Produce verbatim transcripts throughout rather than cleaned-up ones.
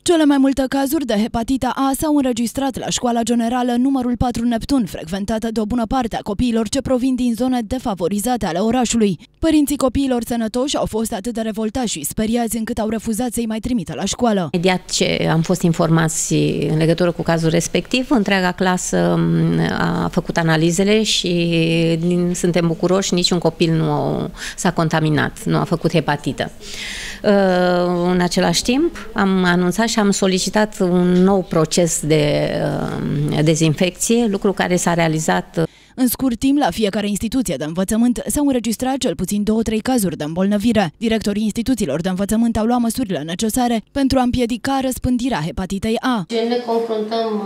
Cele mai multe cazuri de hepatita A s-au înregistrat la școala generală numărul patru Neptun, frecventată de o bună parte a copiilor ce provin din zone defavorizate ale orașului. Părinții copiilor sănătoși au fost atât de revoltați și speriați încât au refuzat să-i mai trimită la școală. Imediat ce am fost informați în legătură cu cazul respectiv, întreaga clasă a făcut analizele și suntem bucuroși, niciun copil nu s-a contaminat, nu a făcut hepatită. În același timp am anunțat și am solicitat un nou proces de dezinfecție, lucru care s-a realizat. În scurt timp, la fiecare instituție de învățământ s-au înregistrat cel puțin două-trei cazuri de îmbolnăvire. Directorii instituțiilor de învățământ au luat măsurile necesare pentru a împiedica răspândirea hepatitei A. Ne confruntăm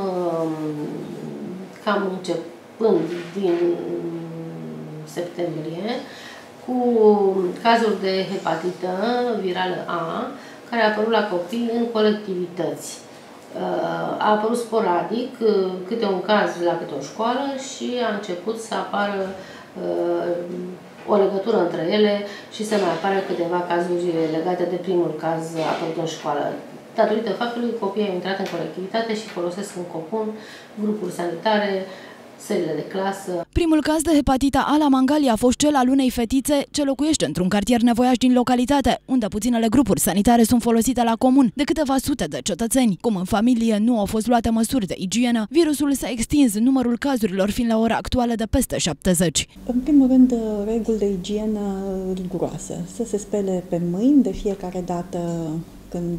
cam începând din septembrie cu cazuri de hepatită virală A care a apărut la copii în colectivități. A apărut sporadic, câte un caz la câte o școală și a început să apară o legătură între ele și să mai apară câteva cazuri legate de primul caz apărut în școală. Datorită faptului că copiii au intrat în colectivitate și folosesc în comun grupuri sanitare, sălile de clasă. Primul caz de hepatita A la Mangalia a fost cel al unei fetițe ce locuiește într-un cartier nevoiaș din localitate, unde puținele grupuri sanitare sunt folosite la comun de câteva sute de cetățeni. Cum în familie nu au fost luate măsuri de igienă, virusul s-a extins, numărul cazurilor fiind la ora actuală de peste șaptezeci. În primul rând, reguli de igienă riguroase. Să se spele pe mâini de fiecare dată când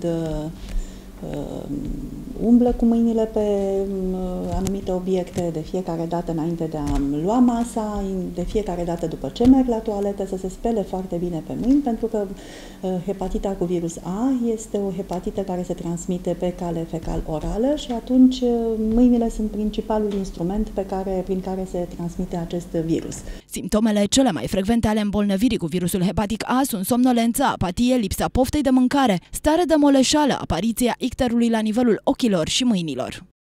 umblă cu mâinile pe anumite obiecte, de fiecare dată înainte de a lua masa, de fiecare dată după ce merg la toaletă, să se spele foarte bine pe mâini, pentru că hepatita cu virus A este o hepatită care se transmite pe cale fecal-orală și atunci mâinile sunt principalul instrument pe care, prin care se transmite acest virus. Simptomele cele mai frecvente ale îmbolnăvirii cu virusul hepatic A sunt somnolență, apatie, lipsa poftei de mâncare, stare de moleșeală, apariția icterului la nivelul ochilor și mâinilor.